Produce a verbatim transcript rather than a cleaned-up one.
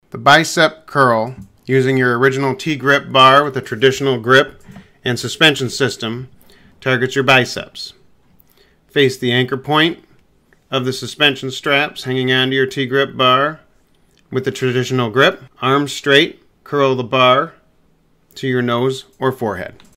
The bicep curl using your original TGrip bar with a traditional grip and suspension system targets your biceps. Face the anchor point of the suspension straps hanging onto your TGrip bar with the traditional grip. Arms straight, curl the bar to your nose or forehead.